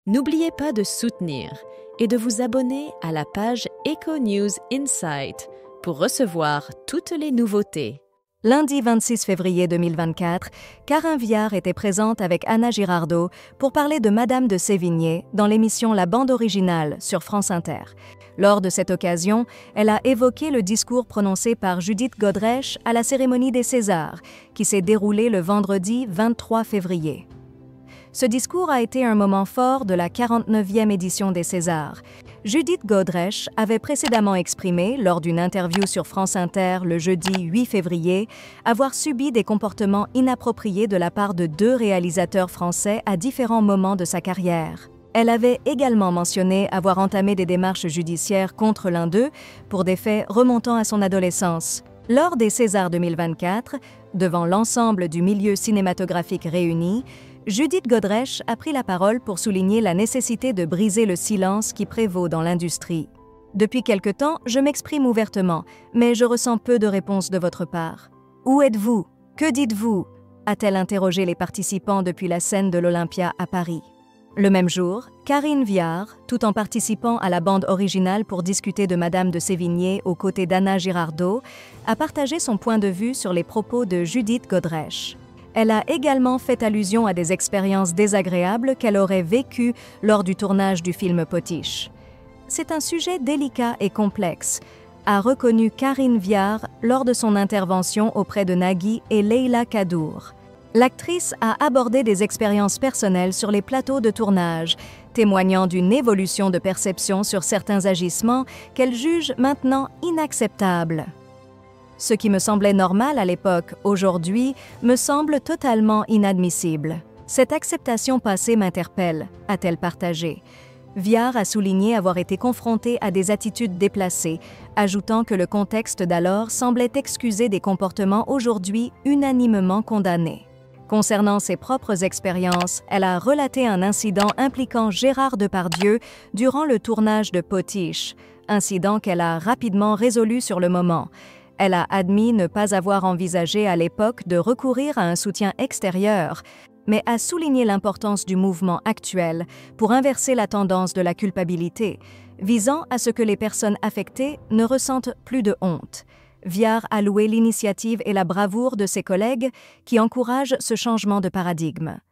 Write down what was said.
N'oubliez pas de soutenir et de vous abonner à la page Eco News Insight pour recevoir toutes les nouveautés. Lundi 26 février 2024, Karine Viard était présente avec Anna Girardot pour parler de Madame de Sévigné dans l'émission La Bande Originale sur France Inter. Lors de cette occasion, elle a évoqué le discours prononcé par Judith Godrèche à la cérémonie des Césars, qui s'est déroulée le vendredi 23 février. Ce discours a été un moment fort de la 49e édition des Césars. Judith Godrèche avait précédemment exprimé, lors d'une interview sur France Inter le jeudi 8 février, avoir subi des comportements inappropriés de la part de 2 réalisateurs français à différents moments de sa carrière. Elle avait également mentionné avoir entamé des démarches judiciaires contre l'un d'eux pour des faits remontant à son adolescence. Lors des Césars 2024, devant l'ensemble du milieu cinématographique réuni, Judith Godrèche a pris la parole pour souligner la nécessité de briser le silence qui prévaut dans l'industrie. « Depuis quelque temps, je m'exprime ouvertement, mais je ressens peu de réponses de votre part. Où êtes-vous? Que dites-vous » a-t-elle interrogé les participants depuis la scène de l'Olympia à Paris. Le même jour, Karine Viard, tout en participant à la bande originale pour discuter de Madame de Sévigné aux côtés d'Anna Girardot, a partagé son point de vue sur les propos de Judith Godrèche. Elle a également fait allusion à des expériences désagréables qu'elle aurait vécues lors du tournage du film Potiche. C'est un sujet délicat et complexe, a reconnu Karine Viard lors de son intervention auprès de Nagui et Leila Kadour. L'actrice a abordé des expériences personnelles sur les plateaux de tournage, témoignant d'une évolution de perception sur certains agissements qu'elle juge maintenant inacceptables. Ce qui me semblait normal à l'époque, aujourd'hui, me semble totalement inadmissible. Cette acceptation passée m'interpelle, a-t-elle partagé. Viard a souligné avoir été confrontée à des attitudes déplacées, ajoutant que le contexte d'alors semblait excuser des comportements aujourd'hui unanimement condamnés. Concernant ses propres expériences, elle a relaté un incident impliquant Gérard Depardieu durant le tournage de Potiche, incident qu'elle a rapidement résolu sur le moment. Elle a admis ne pas avoir envisagé à l'époque de recourir à un soutien extérieur, mais a souligné l'importance du mouvement actuel pour inverser la tendance de la culpabilité, visant à ce que les personnes affectées ne ressentent plus de honte. Viard a loué l'initiative et la bravoure de ses collègues qui encouragent ce changement de paradigme.